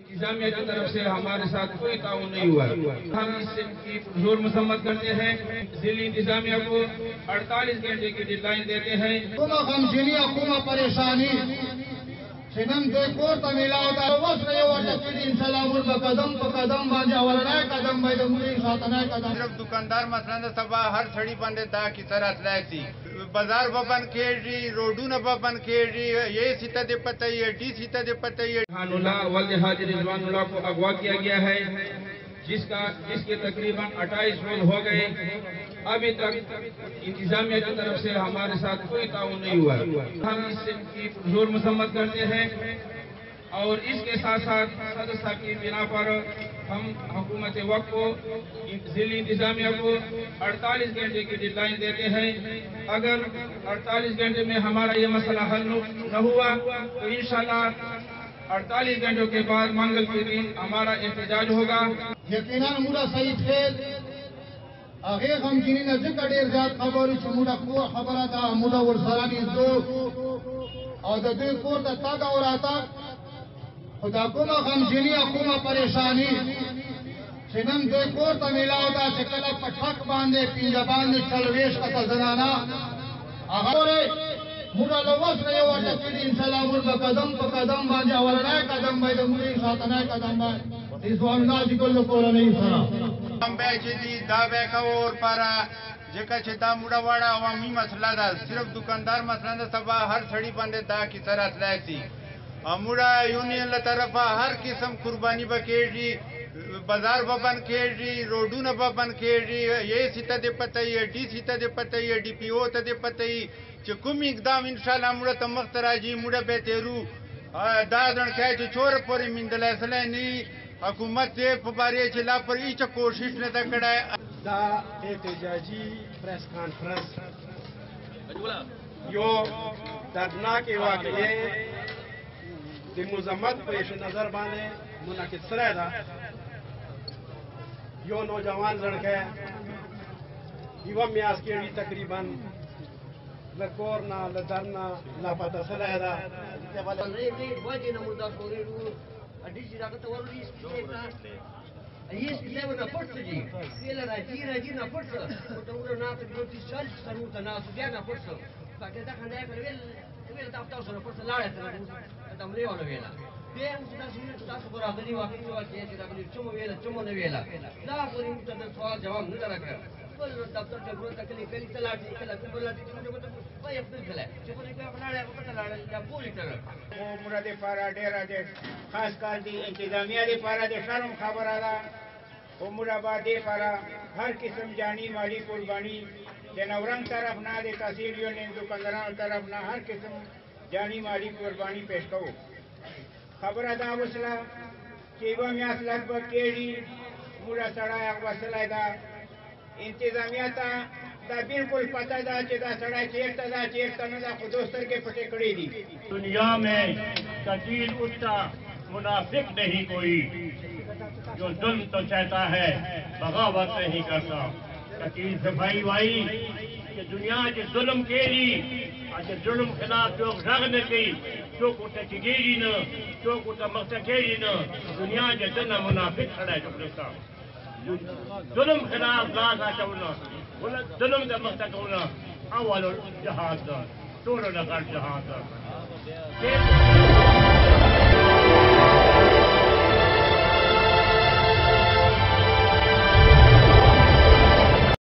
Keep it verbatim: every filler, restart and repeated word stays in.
انتظامیہ کی طرف سے ہمارے ساتھ کوئی تعاون نہیں ہوا. ہم اس کی زور مذمت کرتے ہیں. ضلعی انتظامیہ کو اڑتالیس گھنٹے کی ڈیڈ لائن دیتے ہیں. غمجنی حکومت پریشانی سنم دے کور تمیلاو دا وس رہے واٹا کی انشاءاللہ مر قدم پا قدم باندې اولنای قدم باندې موږ ساتنای قدم. صرف دکاندار مثلا سبا هر سړی باندې دا کی سر اتلایسی بازار ببن کېږي روډونه ببن کېږي یہ سیتا دے پتہ یہ ڈی سیتا دے پتہ یہ رضوان اللہ ولد حاجی رضوان اللہ کو اغوا کیا گیا ہے جس کا جس کے تقریباً اٹھائیس روز ہو گئے. ابھی تک انتظامیہ کی طرف سے ہمارے ساتھ کوئی تعاون نہیں ہوا. ہم اس کی زور مذمت کرتے ہیں اور اس کے ساتھ ساتھ صدر صاحب کی بنا پر ہم حکومت وقت کو ضلعی انتظامیہ کو اڑتالیس گھنٹے کی ڈیڈ لائن دیتے ہیں. اگر اڑتالیس گھنٹے میں ہمارا یہ مسئلہ حل نہ ہوا تو انشاءاللہ اڑتالیس گھنٹوں کے بعد منگل کے دن ہمارا احتجاج ہوگا. یقیناً مولا سعید خیل اغه غمجنی نه ځکه ډېر زیات خبرې چې موږ کور خبره ده موږ ورسره نږدې او د دوی کور ته تګ او راتګ خو دا کومه غمجني او کومه پریشاني چې نن دوی کور ته میلاو ده چې کله په ټک باندې پنځه باندې څلوېښت اته زنانه هغه موږ له وس نه یو ټکي انشاءالله موږ به قدم په قدم باندې اولنای قدم باندې موږ ساتنای قدم باندې رضوان الله جی کله کورنۍ سره ہم بیچے دی دا بیکا اور پارا جکا چھ دا موڑا واڑا عوامی مسئلہ دا صرف دکاندار مسئلہ دا سبا ہر سڑی بندے دا کی سر اتلائسی موڑا یونین لطرفا ہر قسم قربانی با کیجی بازار با بن کیجی روڈون با بن کیجی یہ سیتا دے پتہ یہ ڈی سیتا دے پتہ یہ ڈی پی او تا دے پتہ یہ چھ کم اقدام انشاءاللہ موڑا تا مخترا جی موڑا بیتے رو دا دن کہا چھ چور پوری مندلہ سلح نہیں حکومت دے پباری چلا پر ایچ کوشش نہ کڑا ہے. دا احتجاجی پریس کانفرنس یو دردناک واقعے دی مذمت پیش نظر بانے منعقد سرائے دا یو نوجوان لڑکے یو میاس کیڑی تقریباً لکورنا لدرنا لاپتہ سرائے دا Adici dacă te ori ești ești levo na forță ji ele raji raji na forță to uro na to do ti sal saru ta na su na forță pa ke da khanda ka vel vel ta ta so na forță la ta ta mre wala vela be mu ta su ta su bora gani wa ki wa ke da gani chumo vela chumo na vela da puri mu ta sawal jawab na kara kar kol daftar ke bro ta kali peli talati kala talati mu ta pa ya pil kala che ko ne ka apna la ko ta la ya puli ta او مراد پارا ڈیرا دے خاص کر دی انتظامیہ دے پارا دے شرم خبر آلا او مراباد دے پارا ہر قسم جانی مالی قربانی دے نورنگ طرف نہ دے تحصیلیوں نے دکاندران طرف نہ ہر قسم جانی مالی قربانی پیش کرو. خبر ادا وصلہ چیبہ میاس لگ بگ کیڑی مرا سڑا اقوہ سلائی دا انتظامیہ تا دا بالکل پتہ دا چی دا سڑا چیکتا دا چیکتا نا دا خودوستر کے پٹے کڑی دی. دنیا میں قتیل اتنا منافق نہیں کوئی جو ظلم تو چاہتا ہے بغاوت نہیں کرتا. قتیل صفائی وائی کہ دنیا کے ظلم کے لی اچھا ظلم خلاف جو رغ نہ کی جو کو تچگیری نہ جو کو تمختکیری نہ دنیا کے دنہ منافق کھڑا ہے جو ظلم خلاف لاغا چونا ظلم دا مختکونا اول جہاد دا طول نقر جہاد دا